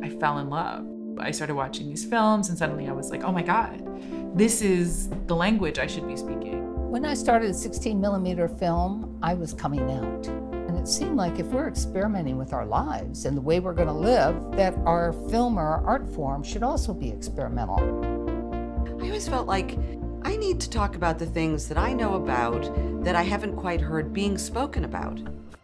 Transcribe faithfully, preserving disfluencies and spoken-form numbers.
I fell in love. I started watching these films and suddenly I was like, oh my God, this is the language I should be speaking. When I started sixteen millimeter film, I was coming out. And it seemed like if we're experimenting with our lives and the way we're gonna live, that our film or our art form should also be experimental. I always felt like I need to talk about the things that I know about that I haven't quite heard being spoken about.